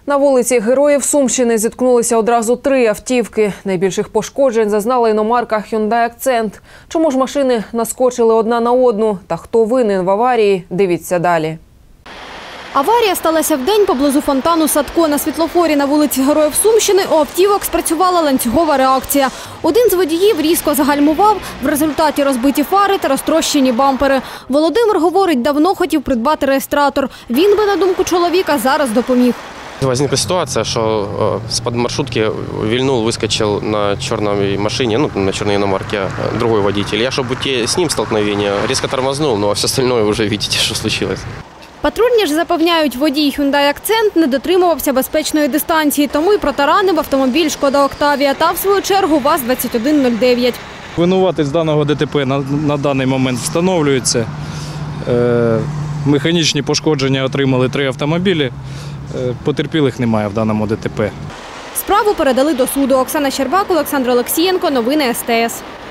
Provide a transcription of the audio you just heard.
На вулиці Героїв Сумщини зіткнулися одразу 3 автівки. Найбільших пошкоджень зазнала іномарка Hyundai Accent. Чому ж машини наскочили одна на одну? Та хто винен в аварії? Дивіться далі. Аварія сталася вдень поблизу фонтану Садко. На світлофорі на вулиці Героїв Сумщини у автівок спрацювала ланцюгова реакція. Один з водіїв різко загальмував, в результаті розбиті фари та розтрощені бампери. Володимир говорить, давно хотів придбати реєстратор. Він би, на думку чоловіка, зараз допоміг. Возникла ситуация, что с-под маршрутки вильнул, выскочил на черной машине, на черной иномарке, другой водитель. Я, чтобы уйти с ним столкновение, резко тормознул, но все остальное уже видите, что случилось. Патрульні ж запевняють, водій Hyundai Accent не дотримувався безпечної дистанції, тому й протаранив автомобіль «Шкода Октавія» та, в свою чергу, ВАЗ-2109. Винуватець даного ДТП на даний момент встановлюється. Механічні пошкодження отримали 3 автомобілі. Потерпілих немає в даному ДТП. Справу передали до суду. Оксана Щербак, Олександр Олексієнко. Новини СТС.